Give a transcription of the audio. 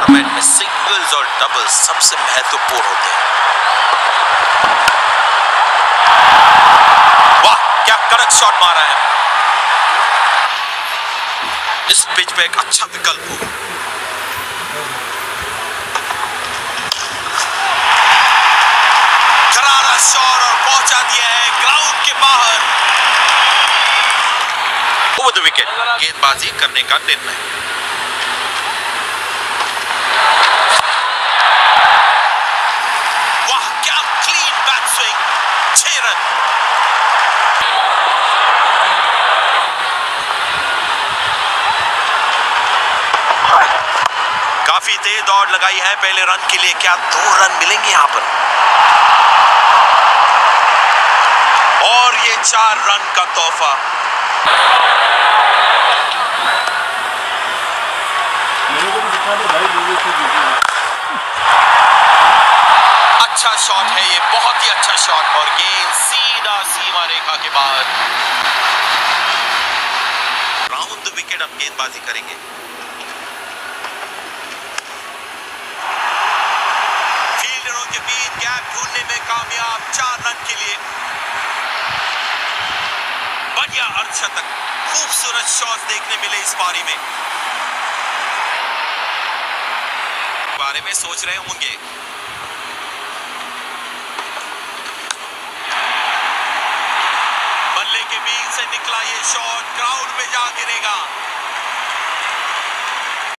Format में singles और doubles सबसे महत्वपूर्ण होते हैं। वाह, क्या कड़क शॉट मारा है। इस पिच पे एक अच्छा विकल्प हो। करारा शॉट और पहुंचा दिया है ग्राउंड के बाहर। ओवर द विकेट, गेंदबाजी करने का निर्णय। वाह, क्या क्लीन बैक स्विंग, 6 रन। काफी तेज दौड़ लगाई है पहले रन के लिए। क्या 2 रन मिलेंगे यहां पर? और ये 4 रन का तोहफा। अच्छा शॉट है ये, बहुत ही अच्छा शॉट, और गेंद सीधा सीमा रेखा के बाहर। राउंड द विकेट अब गेंदबाजी करेंगे। फील्डरों के बीच गैप ढूंढने में कामयाब, 4 रन के लिए। बढ़िया अर्धशतक, खूबसूरत शॉट देखने मिले इस पारी में। बारे में सोच रहे होंगे। बल्ले के बीच से निकला ये शॉट ग्राउंड में जा गिरेगा।